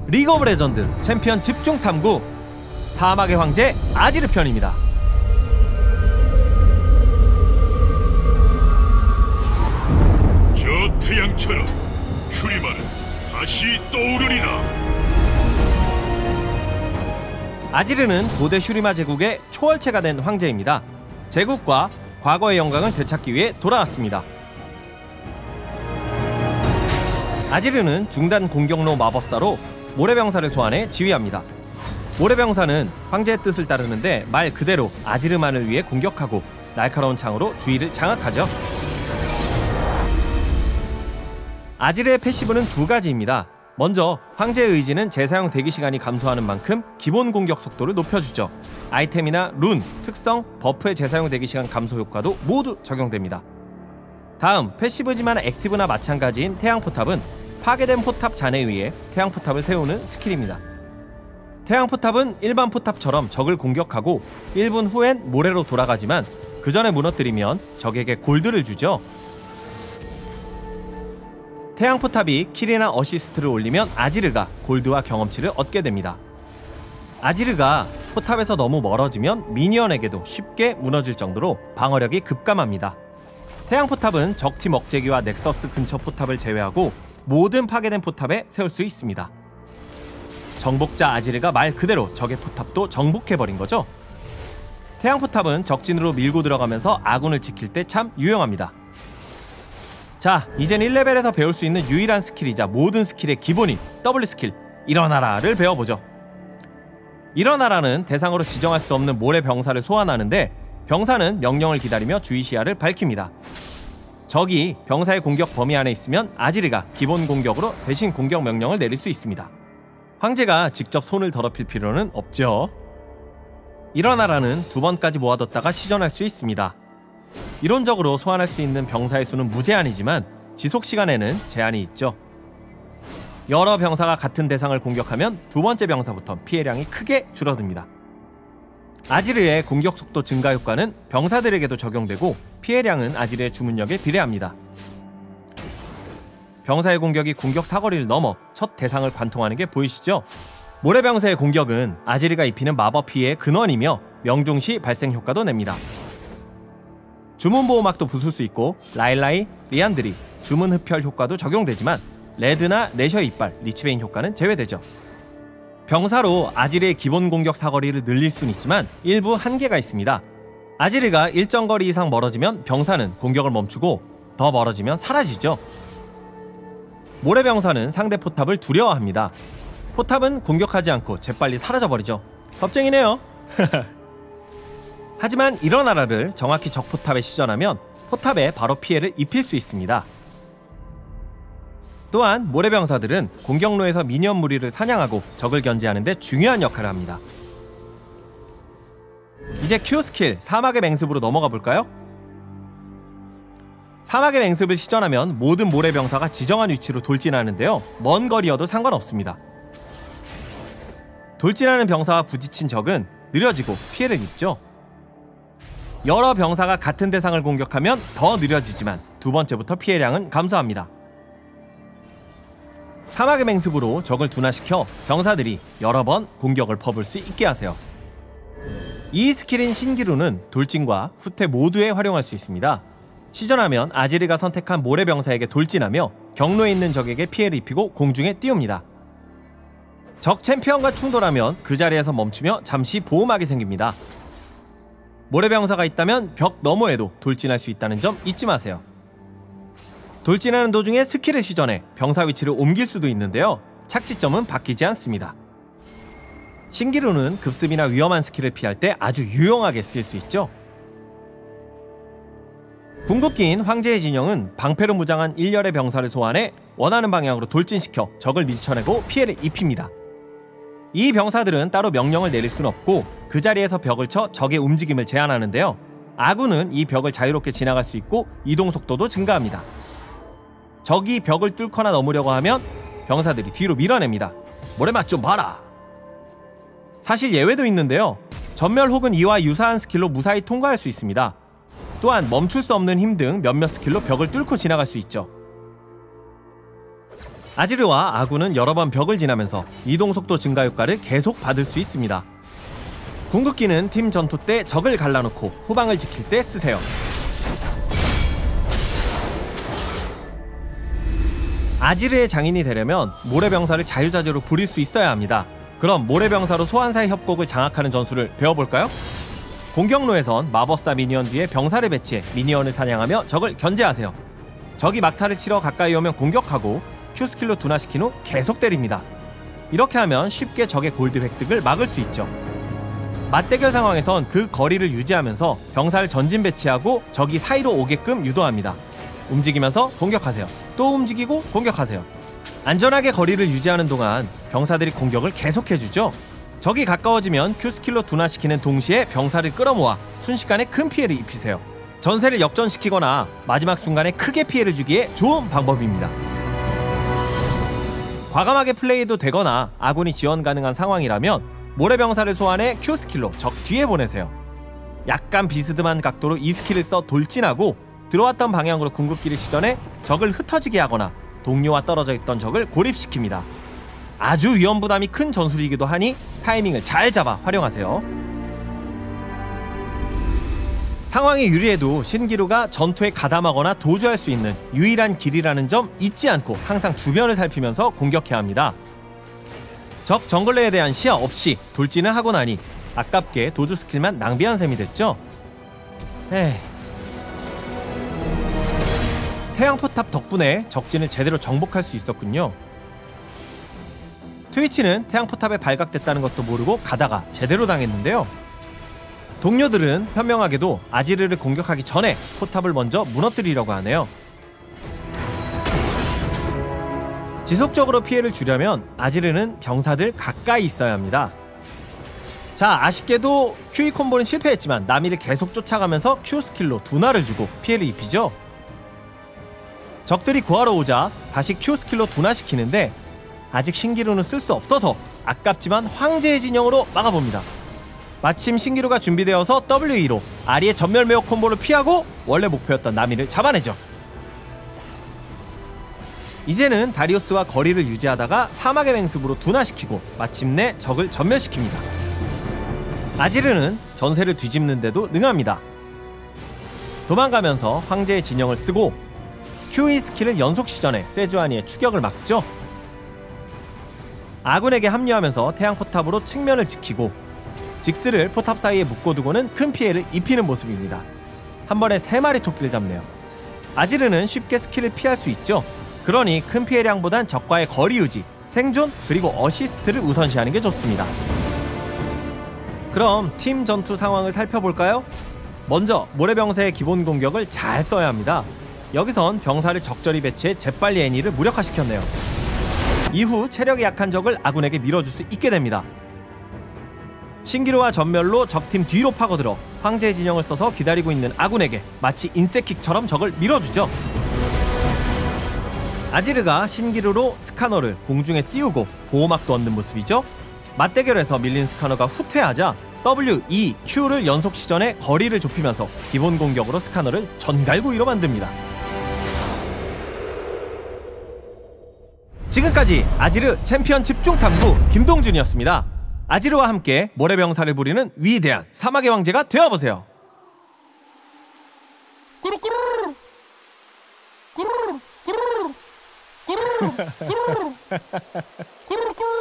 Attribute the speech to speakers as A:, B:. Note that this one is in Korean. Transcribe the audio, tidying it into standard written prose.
A: 리그 오브 레전드 챔피언 집중 탐구 사막의 황제 아지르 편입니다.
B: 저 태양처럼 슈리마는 다시 떠오르리라.
A: 아지르는 고대 슈리마 제국의 초월체가 된 황제입니다. 제국과 과거의 영광을 되찾기 위해 돌아왔습니다. 아지르는 중단 공격로 마법사로 모래병사를 소환해 지휘합니다. 모래병사는 황제의 뜻을 따르는데 말 그대로 아지르만을 위해 공격하고 날카로운 창으로 주위를 장악하죠. 아지르의 패시브는 두 가지입니다. 먼저 황제의 의지는 재사용 대기시간이 감소하는 만큼 기본 공격 속도를 높여주죠. 아이템이나 룬, 특성, 버프의 재사용 대기시간 감소 효과도 모두 적용됩니다. 다음 패시브지만 액티브나 마찬가지인 태양포탑은 파괴된 포탑 잔해 위에 태양포탑을 세우는 스킬입니다. 태양포탑은 일반 포탑처럼 적을 공격하고 1분 후엔 모래로 돌아가지만 그 전에 무너뜨리면 적에게 골드를 주죠. 태양포탑이 킬이나 어시스트를 올리면 아지르가 골드와 경험치를 얻게 됩니다. 아지르가 포탑에서 너무 멀어지면 미니언에게도 쉽게 무너질 정도로 방어력이 급감합니다. 태양포탑은 적팀 억제기와 넥서스 근처 포탑을 제외하고 모든 파괴된 포탑에 세울 수 있습니다. 정복자 아지르가 말 그대로 적의 포탑도 정복해버린 거죠. 태양포탑은 적진으로 밀고 들어가면서 아군을 지킬 때 참 유용합니다. 자, 이젠 1레벨에서 배울 수 있는 유일한 스킬이자 모든 스킬의 기본인 W 스킬 일어나라를 배워보죠. 일어나라는 대상으로 지정할 수 없는 모래 병사를 소환하는데 병사는 명령을 기다리며 주의 시야를 밝힙니다. 적이 병사의 공격 범위 안에 있으면 아지르가 기본 공격으로 대신 공격 명령을 내릴 수 있습니다. 황제가 직접 손을 더럽힐 필요는 없죠. 일어나라는 2번까지 모아뒀다가 시전할 수 있습니다. 이론적으로 소환할 수 있는 병사의 수는 무제한이지만 지속시간에는 제한이 있죠. 여러 병사가 같은 대상을 공격하면 두 번째 병사부터 피해량이 크게 줄어듭니다. 아지르의 공격속도 증가 효과는 병사들에게도 적용되고 피해량은 아지르의 주문력에 비례합니다. 병사의 공격이 공격 사거리를 넘어 첫 대상을 관통하는 게 보이시죠? 모래병사의 공격은 아지르가 입히는 마법 피해의 근원이며 명중시 발생 효과도 냅니다. 주문보호막도 부술 수 있고 라일라이, 리안드리, 주문흡혈 효과도 적용되지만 레드나 레셔 이빨, 리치베인 효과는 제외되죠. 병사로 아지르의 기본 공격 사거리를 늘릴 수는 있지만 일부 한계가 있습니다. 아지르가 일정 거리 이상 멀어지면 병사는 공격을 멈추고 더 멀어지면 사라지죠. 모래병사는 상대 포탑을 두려워합니다. 포탑은 공격하지 않고 재빨리 사라져버리죠. 겁쟁이네요. 하지만 일어나라를 정확히 적 포탑에 시전하면 포탑에 바로 피해를 입힐 수 있습니다. 또한 모래병사들은 공격로에서 미니언 무리를 사냥하고 적을 견제하는 데 중요한 역할을 합니다. 이제 Q 스킬 사막의 맹습으로 넘어가 볼까요? 사막의 맹습을 시전하면 모든 모래병사가 지정한 위치로 돌진하는데요. 먼 거리여도 상관없습니다. 돌진하는 병사와 부딪힌 적은 느려지고 피해를 입죠. 여러 병사가 같은 대상을 공격하면 더 느려지지만 두 번째부터 피해량은 감소합니다. 사막의 맹습으로 적을 둔화시켜 병사들이 여러 번 공격을 퍼볼 수 있게 하세요. 이 스킬인 신기루는 돌진과 후퇴 모두에 활용할 수 있습니다. 시전하면 아지르가 선택한 모래병사에게 돌진하며 경로에 있는 적에게 피해를 입히고 공중에 띄웁니다. 적 챔피언과 충돌하면 그 자리에서 멈추며 잠시 보호막이 생깁니다. 모래병사가 있다면 벽 너머에도 돌진할 수 있다는 점 잊지 마세요. 돌진하는 도중에 스킬을 시전해 병사 위치를 옮길 수도 있는데요. 착지점은 바뀌지 않습니다. 신기루는 급습이나 위험한 스킬을 피할 때 아주 유용하게 쓰일 수 있죠. 궁극기인 황제의 진영은 방패로 무장한 1열의 병사를 소환해 원하는 방향으로 돌진시켜 적을 밀쳐내고 피해를 입힙니다. 이 병사들은 따로 명령을 내릴 수는 없고 그 자리에서 벽을 쳐 적의 움직임을 제한하는데요. 아군은 이 벽을 자유롭게 지나갈 수 있고 이동 속도도 증가합니다. 적이 벽을 뚫거나 넘으려고 하면 병사들이 뒤로 밀어냅니다. 모래맛 좀 봐라! 사실 예외도 있는데요. 전멸 혹은 이와 유사한 스킬로 무사히 통과할 수 있습니다. 또한 멈출 수 없는 힘 등 몇몇 스킬로 벽을 뚫고 지나갈 수 있죠. 아지르와 아군은 여러 번 벽을 지나면서 이동속도 증가 효과를 계속 받을 수 있습니다. 궁극기는 팀 전투 때 적을 갈라놓고 후방을 지킬 때 쓰세요. 아지르의 장인이 되려면 모래병사를 자유자재로 부릴 수 있어야 합니다. 그럼 모래병사로 소환사의 협곡을 장악하는 전술을 배워볼까요? 공격로에선 마법사 미니언 뒤에 병사를 배치해 미니언을 사냥하며 적을 견제하세요. 적이 막타를 치러 가까이 오면 공격하고 Q스킬로 둔화시킨 후 계속 때립니다. 이렇게 하면 쉽게 적의 골드 획득을 막을 수 있죠. 맞대결 상황에선 그 거리를 유지하면서 병사를 전진 배치하고 적이 사이로 오게끔 유도합니다. 움직이면서 공격하세요. 또 움직이고 공격하세요. 안전하게 거리를 유지하는 동안 병사들이 공격을 계속해주죠. 적이 가까워지면 Q스킬로 둔화시키는 동시에 병사를 끌어모아 순식간에 큰 피해를 입히세요. 전세를 역전시키거나 마지막 순간에 크게 피해를 주기에 좋은 방법입니다. 과감하게 플레이도 되거나 아군이 지원 가능한 상황이라면 모래병사를 소환해 Q스킬로 적 뒤에 보내세요. 약간 비스듬한 각도로 이 스킬을 써 돌진하고 들어왔던 방향으로 궁극기를 시전해 적을 흩어지게 하거나 동료와 떨어져 있던 적을 고립시킵니다. 아주 위험부담이 큰 전술이기도 하니 타이밍을 잘 잡아 활용하세요. 상황이 유리해도 신기루가 전투에 가담하거나 도주할 수 있는 유일한 길이라는 점 잊지 않고 항상 주변을 살피면서 공격해야 합니다. 적 정글러에 대한 시야 없이 돌진을 하고 나니 아깝게 도주 스킬만 낭비한 셈이 됐죠. 태양포탑 덕분에 적진을 제대로 정복할 수 있었군요. 트위치는 태양포탑에 발각됐다는 것도 모르고 가다가 제대로 당했는데요. 동료들은 현명하게도 아지르를 공격하기 전에 포탑을 먼저 무너뜨리려고 하네요. 지속적으로 피해를 주려면 아지르는 병사들 가까이 있어야 합니다. 자, 아쉽게도 QE 콤보는 실패했지만 나미를 계속 쫓아가면서 Q 스킬로 둔화를 주고 피해를 입히죠. 적들이 구하러 오자 다시 Q 스킬로 둔화시키는데 아직 신기루는 쓸 수 없어서 아깝지만 황제의 진영으로 막아봅니다. 마침 신기루가 준비되어서 W2로 아리의 전멸 매혹 콤보를 피하고 원래 목표였던 나미를 잡아내죠. 이제는 다리우스와 거리를 유지하다가 사막의 맹습으로 둔화시키고 마침내 적을 전멸시킵니다. 아지르는 전세를 뒤집는데도 능합니다. 도망가면서 황제의 진영을 쓰고 QE 스킬을 연속 시전해 세주아니의 추격을 막죠. 아군에게 합류하면서 태양포탑으로 측면을 지키고 직스를 포탑 사이에 묶어두고는 큰 피해를 입히는 모습입니다. 한 번에 3마리 토끼를 잡네요. 아지르는 쉽게 스킬을 피할 수 있죠. 그러니 큰 피해량보단 적과의 거리 유지, 생존, 그리고 어시스트를 우선시하는 게 좋습니다. 그럼 팀 전투 상황을 살펴볼까요? 먼저 모래병사의 기본 공격을 잘 써야 합니다. 여기선 병사를 적절히 배치해 재빨리 애니를 무력화시켰네요. 이후 체력이 약한 적을 아군에게 밀어줄 수 있게 됩니다. 신기루와 전멸로 적팀 뒤로 파고들어 황제의 진영을 써서 기다리고 있는 아군에게 마치 인셋킥처럼 적을 밀어주죠. 아지르가 신기루로 스카너를 공중에 띄우고 보호막도 얻는 모습이죠. 맞대결에서 밀린 스카너가 후퇴하자 W, E, Q를 연속 시전해 거리를 좁히면서 기본 공격으로 스카너를 전갈구이로 만듭니다. 지금까지 아지르 챔피언 집중탐구 김동준이었습니다. 아지르와 함께 모래병사를 부리는 위대한 사막의 왕제가 되어보세요.
B: 꾸루꾸루 꾸루꾸루 꾸루꾸루 꾸루꾸루